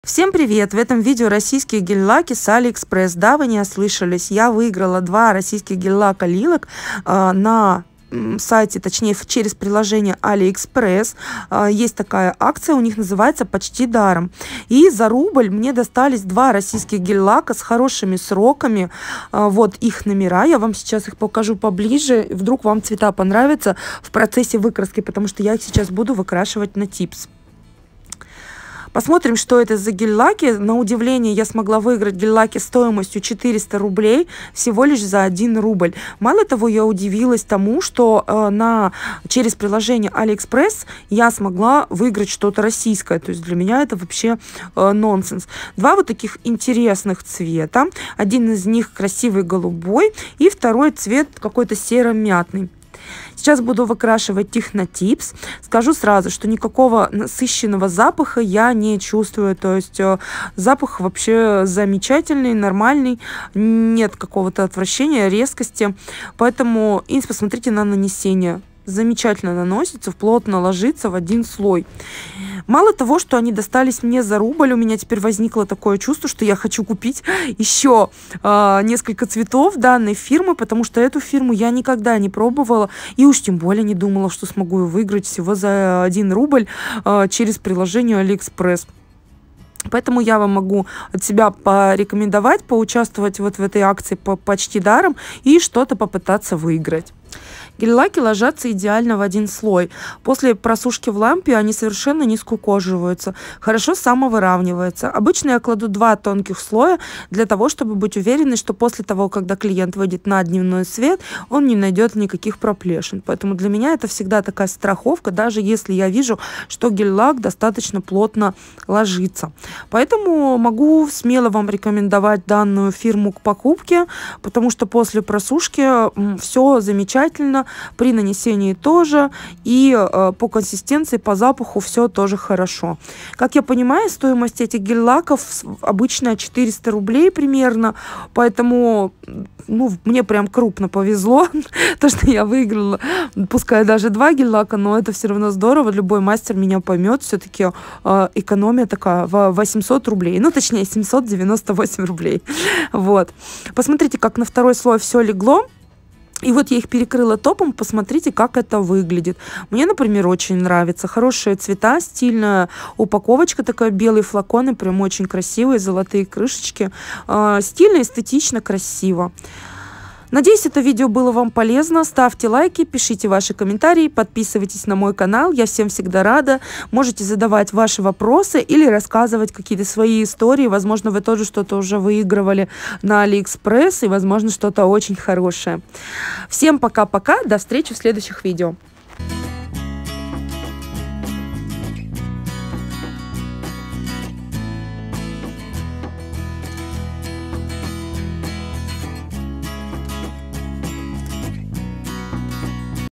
Всем привет! В этом видео российские гель-лаки с Алиэкспресс. Да, вы не ослышались, я выиграла 2 российских гель-лака Lilac на сайте, точнее через приложение Алиэкспресс. Есть такая акция, у них называется «Почти даром». И за рубль мне достались 2 российских гель-лака с хорошими сроками. Вот их номера, я вам сейчас их покажу поближе. Вдруг вам цвета понравятся в процессе выкраски, потому что я их сейчас буду выкрашивать на типс. Посмотрим, что это за гель-лаки. На удивление, я смогла выиграть гель-лаки стоимостью 400 рублей всего лишь за 1 рубль. Мало того, я удивилась тому, что через приложение Алиэкспресс я смогла выиграть что-то российское. То есть для меня это вообще нонсенс. 2 вот таких интересных цвета. Один из них красивый голубой, и второй цвет какой-то серо-мятный. Сейчас буду выкрашивать их на типс. Скажу сразу, что никакого насыщенного запаха я не чувствую. То есть запах вообще замечательный, нормальный. Нет какого-то отвращения, резкости. Поэтому и посмотрите на нанесение. Замечательно наносится, плотно ложится в один слой. Мало того, что они достались мне за рубль, у меня теперь возникло такое чувство, что я хочу купить еще несколько цветов данной фирмы, потому что эту фирму я никогда не пробовала и уж тем более не думала, что смогу ее выиграть всего за 1 рубль через приложение Алиэкспресс. Поэтому я вам могу от себя порекомендовать, поучаствовать вот в этой акции почти даром и что-то попытаться выиграть. Гель-лаки ложатся идеально в один слой. После просушки в лампе они совершенно не скукоживаются, хорошо самовыравниваются. Обычно я кладу 2 тонких слоя для того, чтобы быть уверенной, что после того, когда клиент выйдет на дневной свет, он не найдет никаких проплешин. Поэтому для меня это всегда такая страховка, даже если я вижу, что гель-лак достаточно плотно ложится. Поэтому могу смело вам рекомендовать данную фирму к покупке, потому что после просушки все замечательно. При нанесении тоже, и по консистенции, по запаху все тоже хорошо. Как я понимаю, стоимость этих гель-лаков обычная 400 рублей примерно, поэтому мне прям крупно повезло, то, что я выиграла, пускай даже 2 гель-лака, но это все равно здорово, любой мастер меня поймет, все-таки экономия такая в 800 рублей, ну точнее 798 рублей. Вот. Посмотрите, как на второй слой все легло. И вот я их перекрыла топом, посмотрите, как это выглядит. Мне, например, очень нравится. Хорошие цвета, стильная упаковочка такая, белые флаконы, прям очень красивые, золотые крышечки. Стильно, эстетично, красиво. Надеюсь, это видео было вам полезно. Ставьте лайки, пишите ваши комментарии, подписывайтесь на мой канал. Я всем всегда рада. Можете задавать ваши вопросы или рассказывать какие-то свои истории. Возможно, вы тоже что-то уже выигрывали на Алиэкспресс и, возможно, что-то очень хорошее. Всем пока-пока. До встречи в следующих видео.